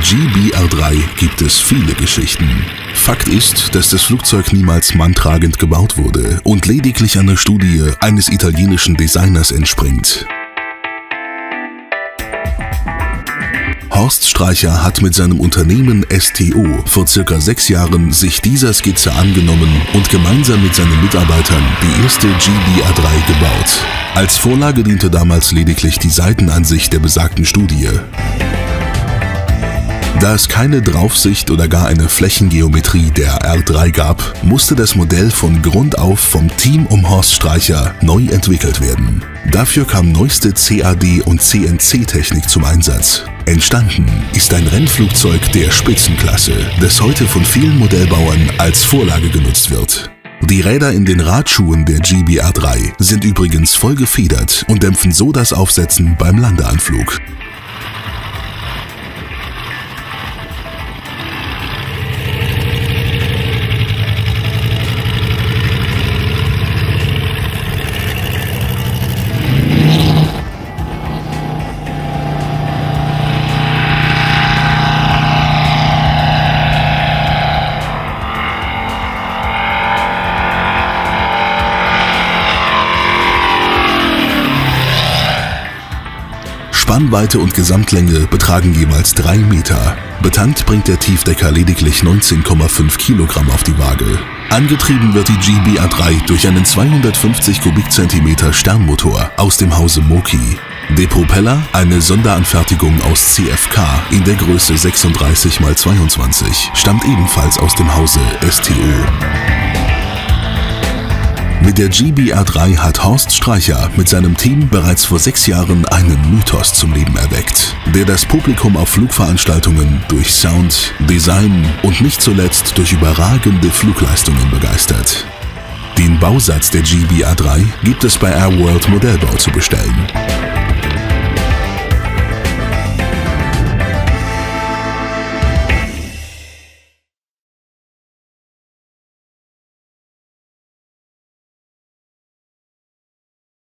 GBR3 gibt es viele Geschichten. Fakt ist, dass das Flugzeug niemals manntragend gebaut wurde und lediglich einer Studie eines italienischen Designers entspringt. Horst Streicher hat mit seinem Unternehmen STO vor ca. 6 Jahren sich dieser Skizze angenommen und gemeinsam mit seinen Mitarbeitern die erste GBR3 gebaut. Als Vorlage diente damals lediglich die Seitenansicht der besagten Studie. Da es keine Draufsicht oder gar eine Flächengeometrie der R3 gab, musste das Modell von Grund auf vom Team um Horst Streicher neu entwickelt werden. Dafür kam neueste CAD- und CNC-Technik zum Einsatz. Entstanden ist ein Rennflugzeug der Spitzenklasse, das heute von vielen Modellbauern als Vorlage genutzt wird. Die Räder in den Radschuhen der GBR3 sind übrigens voll gefedert und dämpfen so das Aufsetzen beim Landeanflug. Spannweite und Gesamtlänge betragen jeweils 3 Meter. Betankt bringt der Tiefdecker lediglich 19,5 Kilogramm auf die Waage. Angetrieben wird die GBR3 durch einen 250 Kubikzentimeter Sternmotor aus dem Hause Moki. Der Propeller, eine Sonderanfertigung aus CFK in der Größe 36 x 22, stammt ebenfalls aus dem Hause STO. Mit der GBR3 hat Horst Streicher mit seinem Team bereits vor 6 Jahren einen Mythos zum Leben erweckt, der das Publikum auf Flugveranstaltungen durch Sound, Design und nicht zuletzt durch überragende Flugleistungen begeistert. Den Bausatz der GBR3 gibt es bei Airworld Modellbau zu bestellen.